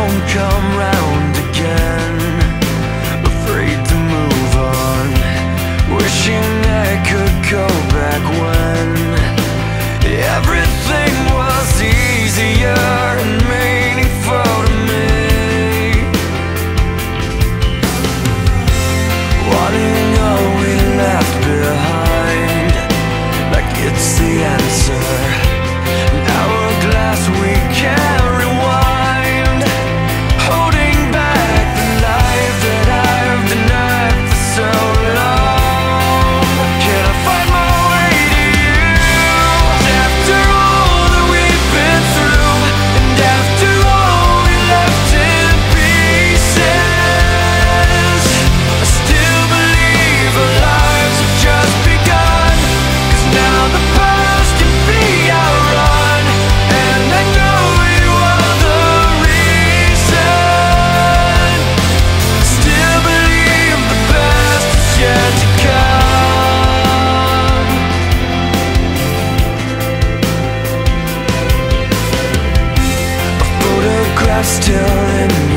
won't come round again. Afraid to move on, wishing I could go back when everything was easier and meaningful to me. Wanting all we left behind, like it's the answer. An hourglass we can't rewind, holding back the life that I've denied for so long. Can I find my way to you? After all that we've been through, and after all we left in pieces, I still believe our lives have just begun. 'Cause now the past can be outrun, and I know you are the reason. I still believe the best is yet to come. A photograph still in